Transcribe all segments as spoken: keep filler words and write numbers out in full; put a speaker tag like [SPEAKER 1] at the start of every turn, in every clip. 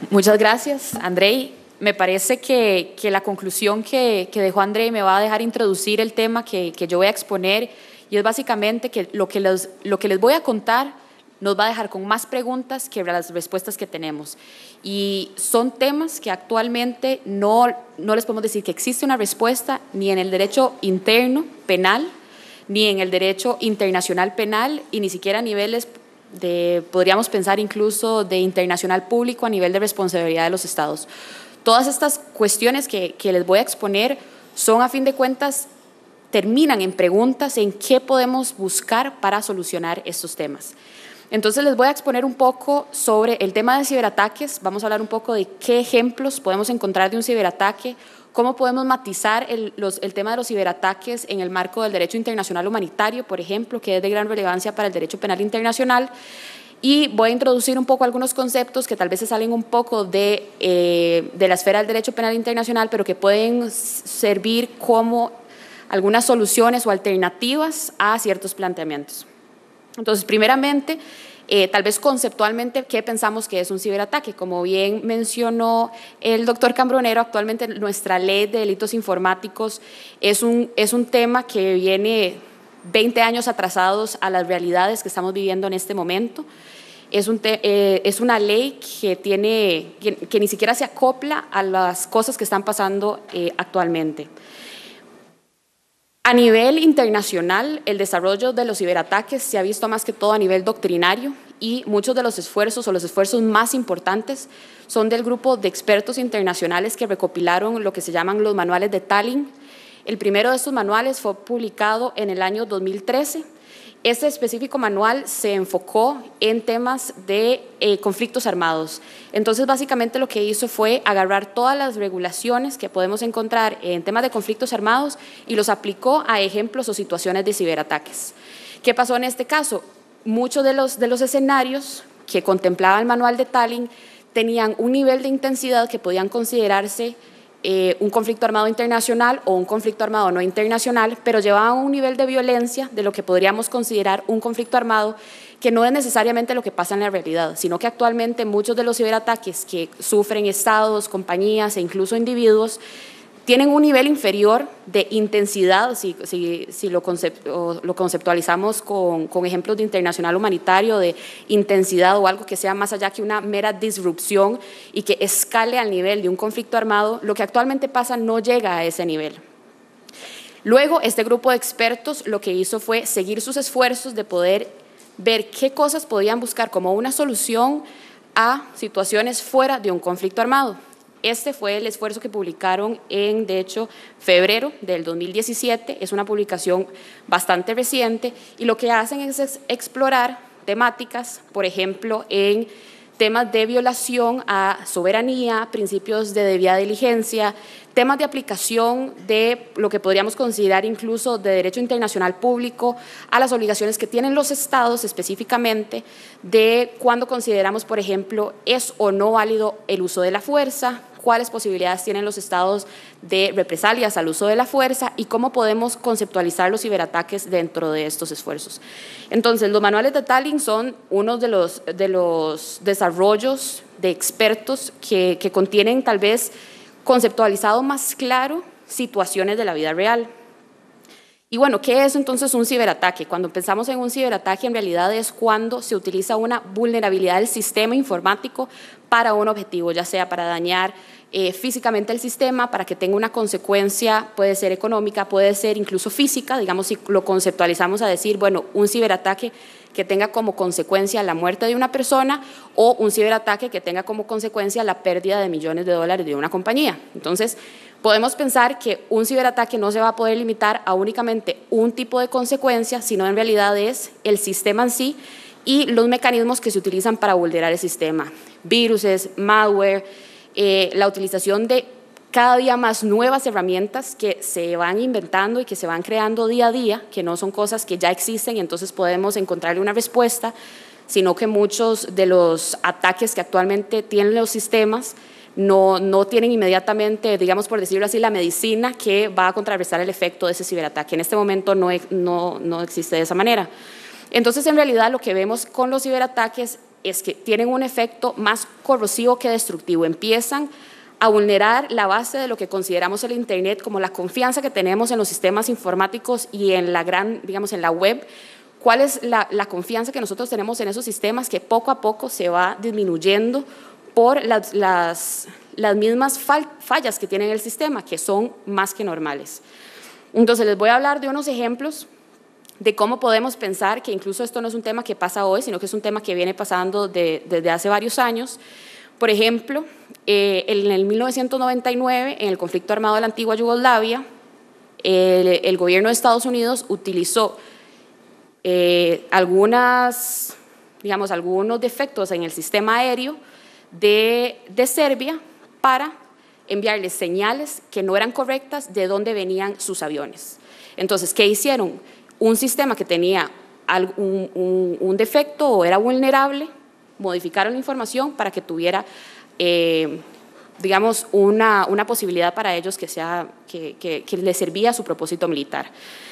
[SPEAKER 1] Muchas gracias, Andrei. Me parece que, que la conclusión que, que dejó Andrei me va a dejar introducir el tema que, que yo voy a exponer, y es básicamente que lo que, los, lo que les voy a contar nos va a dejar con más preguntas que las respuestas que tenemos. Y son temas que actualmente no, no les podemos decir que existe una respuesta ni en el derecho interno penal, ni en el derecho internacional penal, y ni siquiera a niveles de, podríamos pensar incluso de internacional público a nivel de responsabilidad de los estados. Todas estas cuestiones que, que les voy a exponer son, a fin de cuentas, terminan en preguntas en qué podemos buscar para solucionar estos temas. Entonces les voy a exponer un poco sobre el tema de ciberataques. Vamos a hablar un poco de qué ejemplos podemos encontrar de un ciberataque, cómo podemos matizar el, los, el tema de los ciberataques en el marco del derecho internacional humanitario, por ejemplo, que es de gran relevancia para el derecho penal internacional. Y voy a introducir un poco algunos conceptos que tal vez se salen un poco de, eh, de la esfera del derecho penal internacional, pero que pueden servir como algunas soluciones o alternativas a ciertos planteamientos. Entonces, primeramente, eh, tal vez conceptualmente, ¿qué pensamos que es un ciberataque? Como bien mencionó el doctor Cambronero, actualmente nuestra ley de delitos informáticos es un, es un tema que viene veinte años atrasados a las realidades que estamos viviendo en este momento. Es, un te, eh, es una ley que, tiene, que, que ni siquiera se acopla a las cosas que están pasando eh, actualmente. A nivel internacional, el desarrollo de los ciberataques se ha visto más que todo a nivel doctrinario, y muchos de los esfuerzos o los esfuerzos más importantes son del grupo de expertos internacionales que recopilaron lo que se llaman los manuales de Tallinn. El primero de estos manuales fue publicado en el año dos mil trece. Este específico manual se enfocó en temas de eh, conflictos armados. Entonces, básicamente lo que hizo fue agarrar todas las regulaciones que podemos encontrar en temas de conflictos armados y los aplicó a ejemplos o situaciones de ciberataques. ¿Qué pasó en este caso? Muchos de los, de los escenarios que contemplaba el manual de Tallinn tenían un nivel de intensidad que podían considerarse Eh, un conflicto armado internacional o un conflicto armado no internacional, pero llevaban un nivel de violencia de lo que podríamos considerar un conflicto armado, que no es necesariamente lo que pasa en la realidad, sino que actualmente muchos de los ciberataques que sufren estados, compañías e incluso individuos tienen un nivel inferior de intensidad, si, si, si lo, concept, lo conceptualizamos con, con ejemplos de internacional humanitario, de intensidad o algo que sea más allá que una mera disrupción y que escale al nivel de un conflicto armado. Lo que actualmente pasa no llega a ese nivel. Luego, este grupo de expertos lo que hizo fue seguir sus esfuerzos de poder ver qué cosas podían buscar como una solución a situaciones fuera de un conflicto armado. Este fue el esfuerzo que publicaron en, de hecho, febrero del dos mil diecisiete. Es una publicación bastante reciente, y lo que hacen es explorar temáticas, por ejemplo, en temas de violación a soberanía, principios de debida diligencia, temas de aplicación de lo que podríamos considerar incluso de derecho internacional público a las obligaciones que tienen los estados, específicamente de cuando consideramos, por ejemplo, es o no válido el uso de la fuerza, cuáles posibilidades tienen los estados de represalias al uso de la fuerza y cómo podemos conceptualizar los ciberataques dentro de estos esfuerzos. Entonces, los manuales de Tallinn son uno de los, de los desarrollos de expertos que, que contienen tal vez conceptualizado más claro situaciones de la vida real. Y bueno, ¿qué es entonces un ciberataque? Cuando pensamos en un ciberataque, en realidad es cuando se utiliza una vulnerabilidad del sistema informático para un objetivo, ya sea para dañar eh, físicamente el sistema, para que tenga una consecuencia, puede ser económica, puede ser incluso física, digamos, si lo conceptualizamos a decir, bueno, un ciberataque que tenga como consecuencia la muerte de una persona, o un ciberataque que tenga como consecuencia la pérdida de millones de dólares de una compañía. Entonces, podemos pensar que un ciberataque no se va a poder limitar a únicamente un tipo de consecuencia, sino en realidad es el sistema en sí y los mecanismos que se utilizan para vulnerar el sistema. Viruses, malware, eh, la utilización de cada día más nuevas herramientas que se van inventando y que se van creando día a día, que no son cosas que ya existen y entonces podemos encontrarle una respuesta, sino que muchos de los ataques que actualmente tienen los sistemas no, no tienen inmediatamente, digamos por decirlo así, la medicina que va a contrarrestar el efecto de ese ciberataque. En este momento no, no, no existe de esa manera. Entonces, en realidad, lo que vemos con los ciberataques es que tienen un efecto más corrosivo que destructivo. Empiezan a vulnerar la base de lo que consideramos el Internet como la confianza que tenemos en los sistemas informáticos y en la gran, digamos, en la web. ¿Cuál es la, la confianza que nosotros tenemos en esos sistemas que poco a poco se va disminuyendo por las, las, las mismas fallas que tiene el sistema, que son más que normales? Entonces, les voy a hablar de unos ejemplos de cómo podemos pensar que incluso esto no es un tema que pasa hoy, sino que es un tema que viene pasando de, desde hace varios años. Por ejemplo, eh, en el mil novecientos noventa y nueve, en el conflicto armado de la antigua Yugoslavia, el, el gobierno de Estados Unidos utilizó eh, algunas, digamos, algunos defectos en el sistema aéreo de, de Serbia para enviarles señales que no eran correctas de dónde venían sus aviones. Entonces, ¿qué hicieron? Un sistema que tenía un, un, un defecto o era vulnerable, modificaron la información para que tuviera, eh, digamos, una, una posibilidad para ellos que, sea, que, que, que les servía a su propósito militar.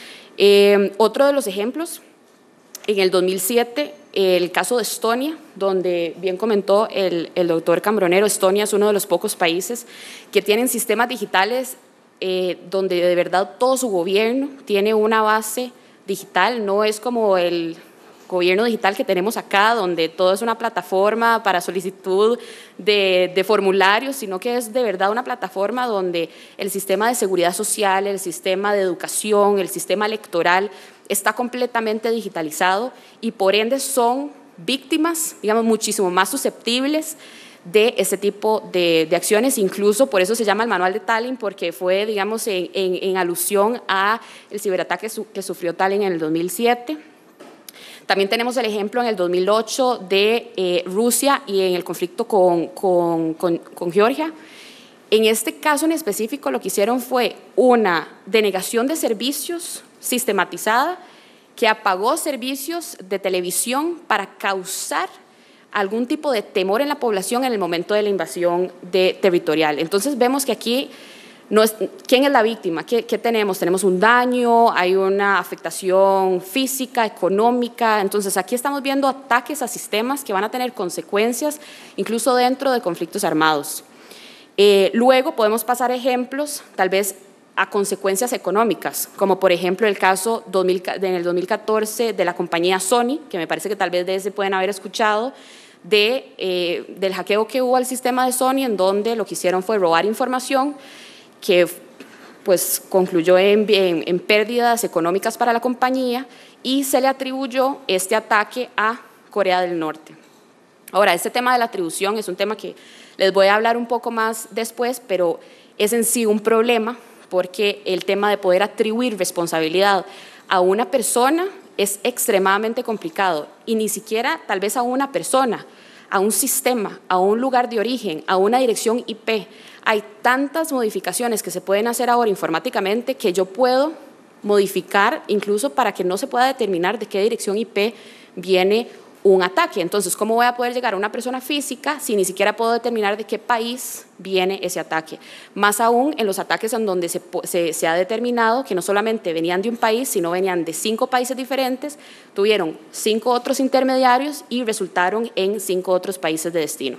[SPEAKER 1] Eh, otro de los ejemplos, en el dos mil siete, el caso de Estonia, donde bien comentó el, el doctor Cambronero, Estonia es uno de los pocos países que tienen sistemas digitales eh, donde de verdad todo su gobierno tiene una base digital, no es como el gobierno digital que tenemos acá, donde todo es una plataforma para solicitud de, de formularios, sino que es de verdad una plataforma donde el sistema de seguridad social, el sistema de educación, el sistema electoral está completamente digitalizado y por ende son víctimas, digamos, muchísimo más susceptibles de ese tipo de, de acciones, incluso por eso se llama el manual de Tallinn, porque fue, digamos, en, en, en alusión a el ciberataque su, que sufrió Tallinn en el dos mil siete. También tenemos el ejemplo en el dos mil ocho de eh, Rusia y en el conflicto con, con, con, con Georgia. En este caso en específico lo que hicieron fue una denegación de servicios sistematizada que apagó servicios de televisión para causar algún tipo de temor en la población en el momento de la invasión de, territorial. Entonces vemos que aquí, no es, ¿quién es la víctima? ¿Qué, ¿Qué tenemos? Tenemos un daño, hay una afectación física, económica. Entonces aquí estamos viendo ataques a sistemas que van a tener consecuencias incluso dentro de conflictos armados. Eh, luego podemos pasar ejemplos, tal vez a consecuencias económicas, como por ejemplo el caso dos mil, en el dos mil catorce de la compañía Sony, que me parece que tal vez de ese pueden haber escuchado, de, eh, del hackeo que hubo al sistema de Sony, en donde lo que hicieron fue robar información que pues, concluyó en, en, en pérdidas económicas para la compañía y se le atribuyó este ataque a Corea del Norte. Ahora, este tema de la atribución es un tema que les voy a hablar un poco más después, pero es en sí un problema porque el tema de poder atribuir responsabilidad a una persona es extremadamente complicado y ni siquiera tal vez a una persona, a un sistema, a un lugar de origen, a una dirección I P. Hay tantas modificaciones que se pueden hacer ahora informáticamente que yo puedo modificar incluso para que no se pueda determinar de qué dirección I P viene un ataque. Entonces, ¿cómo voy a poder llegar a una persona física si ni siquiera puedo determinar de qué país viene ese ataque? Más aún en los ataques en donde se, se, se ha determinado que no solamente venían de un país, sino venían de cinco países diferentes, tuvieron cinco otros intermediarios y resultaron en cinco otros países de destino.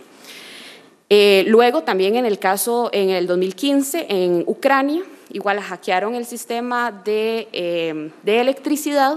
[SPEAKER 1] Eh, luego, también en el caso, en el dos mil quince, en Ucrania, igual hackearon el sistema de, eh, de electricidad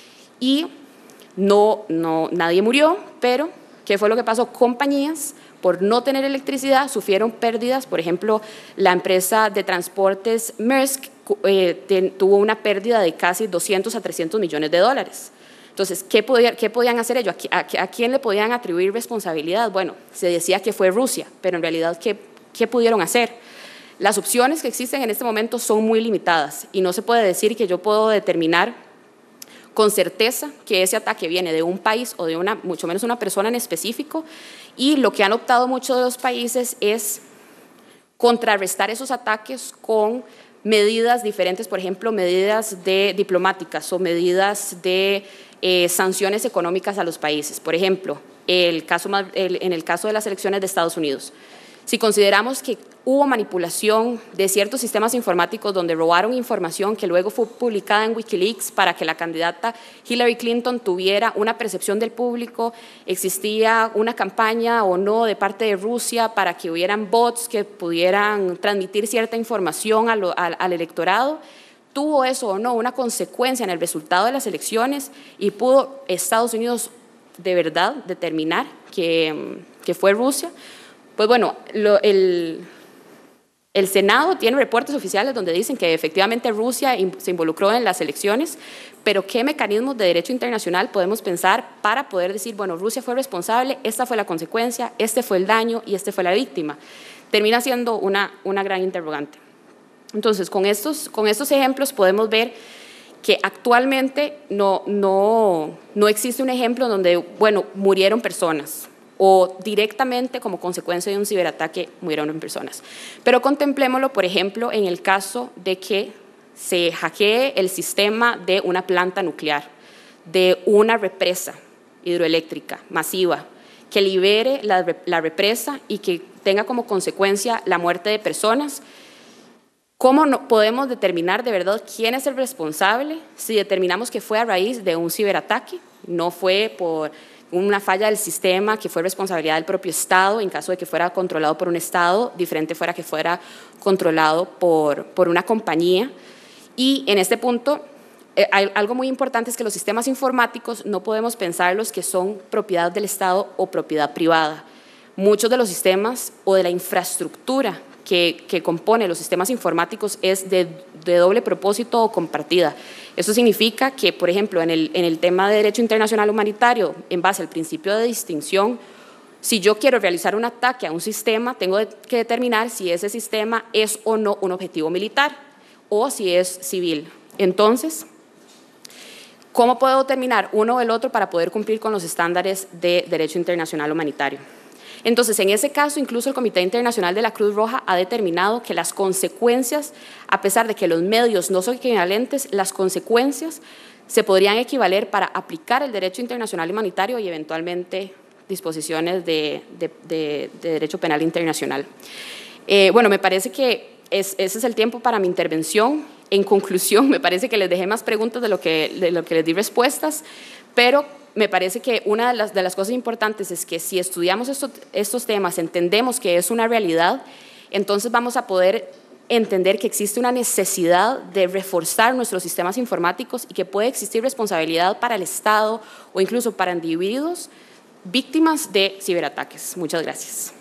[SPEAKER 1] y No, no, nadie murió, pero ¿qué fue lo que pasó? Compañías, por no tener electricidad, sufrieron pérdidas. Por ejemplo, la empresa de transportes Maersk eh, ten, tuvo una pérdida de casi doscientos a trescientos millones de dólares. Entonces, ¿qué, podía, qué podían hacer ellos? ¿A, a, ¿A quién le podían atribuir responsabilidad? Bueno, se decía que fue Rusia, pero en realidad, ¿qué, qué pudieron hacer? Las opciones que existen en este momento son muy limitadas y no se puede decir que yo puedo determinar con certeza que ese ataque viene de un país o de una, mucho menos una persona en específico, y lo que han optado muchos de los países es contrarrestar esos ataques con medidas diferentes, por ejemplo, medidas de diplomáticas o medidas de eh, sanciones económicas a los países. Por ejemplo, el caso, el, en el caso de las elecciones de Estados Unidos, si consideramos que hubo manipulación de ciertos sistemas informáticos donde robaron información que luego fue publicada en Wikileaks para que la candidata Hillary Clinton tuviera una percepción del público, existía una campaña o no de parte de Rusia para que hubieran bots que pudieran transmitir cierta información a lo, a, al electorado. ¿Tuvo eso o no una consecuencia en el resultado de las elecciones y pudo Estados Unidos de verdad determinar que, que fue Rusia? Pues bueno, lo, el... El Senado tiene reportes oficiales donde dicen que efectivamente Rusia se involucró en las elecciones, pero ¿qué mecanismos de derecho internacional podemos pensar para poder decir, bueno, Rusia fue responsable, esta fue la consecuencia, este fue el daño y este fue la víctima? Termina siendo una, una gran interrogante. Entonces, con estos, con estos ejemplos podemos ver que actualmente no, no, no existe un ejemplo donde, bueno, murieron personas, o directamente como consecuencia de un ciberataque murieron personas. Pero contemplémoslo, por ejemplo, en el caso de que se hackee el sistema de una planta nuclear, de una represa hidroeléctrica masiva, que libere la, la represa y que tenga como consecuencia la muerte de personas. ¿Cómo no podemos determinar de verdad quién es el responsable si determinamos que fue a raíz de un ciberataque? No fue por una falla del sistema que fue responsabilidad del propio Estado, en caso de que fuera controlado por un Estado, diferente fuera que fuera controlado por, por una compañía. Y en este punto, eh, hay, algo muy importante es que los sistemas informáticos no podemos pensarlos que son propiedad del Estado o propiedad privada. Muchos de los sistemas o de la infraestructura que, que compone los sistemas informáticos es de, de doble propósito o compartida. Eso significa que, por ejemplo, en el, en el tema de derecho internacional humanitario, en base al principio de distinción, si yo quiero realizar un ataque a un sistema, tengo que determinar si ese sistema es o no un objetivo militar o si es civil. Entonces, ¿cómo puedo determinar uno o el otro para poder cumplir con los estándares de derecho internacional humanitario? Entonces, en ese caso, incluso el Comité Internacional de la Cruz Roja ha determinado que las consecuencias, a pesar de que los medios no son equivalentes, las consecuencias se podrían equivaler para aplicar el derecho internacional humanitario y eventualmente disposiciones de, de, de, de derecho penal internacional. Eh, bueno, me parece que es, ese es el tiempo para mi intervención. En conclusión, me parece que les dejé más preguntas de lo que, de lo que les di respuestas, pero me parece que una de las, de las cosas importantes es que si estudiamos estos, estos temas, entendemos que es una realidad, entonces vamos a poder entender que existe una necesidad de reforzar nuestros sistemas informáticos y que puede existir responsabilidad para el Estado o incluso para individuos víctimas de ciberataques. Muchas gracias.